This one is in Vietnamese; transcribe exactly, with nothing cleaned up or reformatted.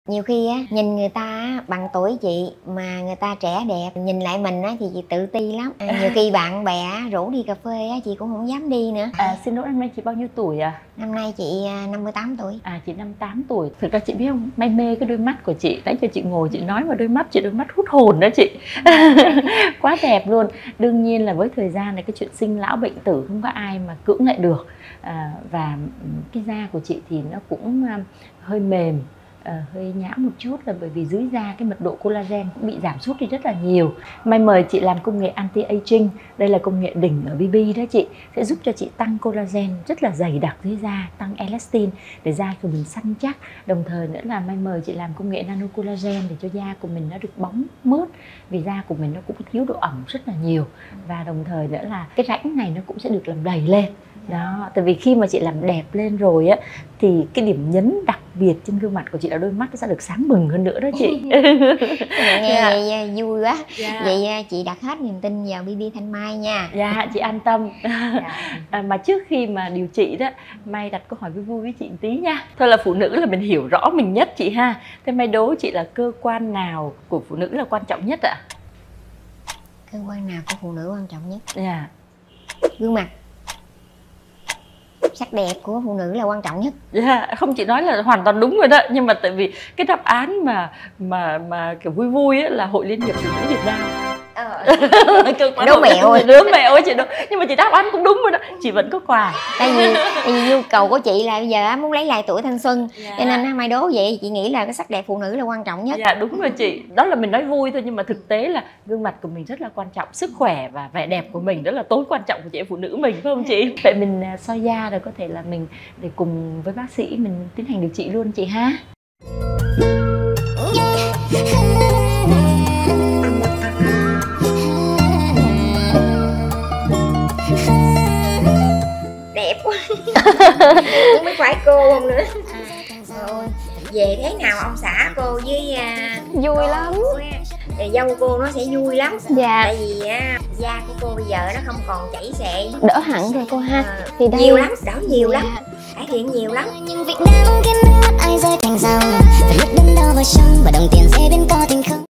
Nhiều khi á, nhìn người ta á, bằng tuổi chị mà người ta trẻ đẹp, nhìn lại mình á thì chị tự ti lắm. À, nhiều khi bạn bè rủ đi cà phê á, chị cũng không dám đi nữa. À, xin lỗi, năm nay chị bao nhiêu tuổi à? Năm nay chị năm mươi tám tuổi. À, chị năm mươi tám tuổi. Thực ra chị biết không, May mê cái đôi mắt của chị. Nãy giờ chị ngồi chị nói vào đôi mắt chị, đôi mắt hút hồn đó chị. Quá đẹp luôn. Đương nhiên là với thời gian này, cái chuyện sinh lão bệnh tử không có ai mà cưỡng lại được. à, Và cái da của chị thì nó cũng hơi mềm, À, hơi nhão một chút là bởi vì dưới da cái mật độ collagen cũng bị giảm sút đi rất là nhiều. May mời chị làm công nghệ anti-aging. Đây là công nghệ đỉnh ở bê bê đó chị. Sẽ giúp cho chị tăng collagen rất là dày đặc dưới da, tăng elastin để da của mình săn chắc. Đồng thời nữa là may mời chị làm công nghệ nano collagen để cho da của mình nó được bóng mướt. Vì da của mình nó cũng thiếu độ ẩm rất là nhiều. Và đồng thời nữa là cái rãnh này nó cũng sẽ được làm đầy lên. Đó, tại vì khi mà chị làm đẹp lên rồi á thì cái điểm nhấn đặc biệt trên gương mặt của chị là đôi mắt nó sẽ được sáng bừng hơn nữa đó chị. Nghe Yeah. vậy vui quá. Yeah. Vậy chị đặt hết niềm tin vào bê bê Thanh Mai nha. Dạ, yeah, chị an tâm. Yeah. À, mà trước khi mà điều trị đó, May đặt câu hỏi vui vui với chị một tí nha. Thôi là phụ nữ là mình hiểu rõ mình nhất chị ha. Thế May đố chị là cơ quan nào của phụ nữ là quan trọng nhất ạ? Cơ quan nào của phụ nữ quan trọng nhất? Dạ. Yeah. Gương mặt. Sắc đẹp của phụ nữ là quan trọng nhất. Dạ, yeah, không, chị nói là hoàn toàn đúng rồi đó. Nhưng mà tại vì cái đáp án mà mà mà kiểu vui vui ấy là Hội Liên hiệp Phụ nữ Việt Nam. Ờ. Đố mẹo rồi. Đố mẹo chị đúng. Nhưng mà chị đáp án cũng đúng rồi đó. Chị vẫn có quà. Tại vì, tại vì nhu cầu của chị là bây giờ muốn lấy lại tuổi thanh xuân. Yeah. Cho nên Mai đố vậy, chị nghĩ là cái sắc đẹp phụ nữ là quan trọng nhất. Dạ, đúng rồi chị. Đó là mình nói vui thôi nhưng mà thực tế là gương mặt của mình rất là quan trọng. Sức khỏe và vẻ đẹp của mình rất là tối quan trọng của chị em phụ nữ mình, phải không chị? Vậy mình soi da rồi có thể là mình để cùng với bác sĩ mình tiến hành điều trị luôn chị ha. Đẹp quá. Không biết phải cô không nữa. Rồi, về thế nào ông xã cô với uh, vui lắm. Thì dâu cô nó sẽ vui lắm. Dạ. Tại vì uh, da của cô bây giờ nó không còn chảy xệ, đỡ hẳn rồi cô ha. À, thì đây... nhiều lắm, đỡ nhiều dạ. lắm, cải thiện nhiều lắm. Nhưng Việt Nam cái nước mắt ai rơi thành dòng, phải biết đứng đâu vào sông và đồng tiền sẽ biến co thành không.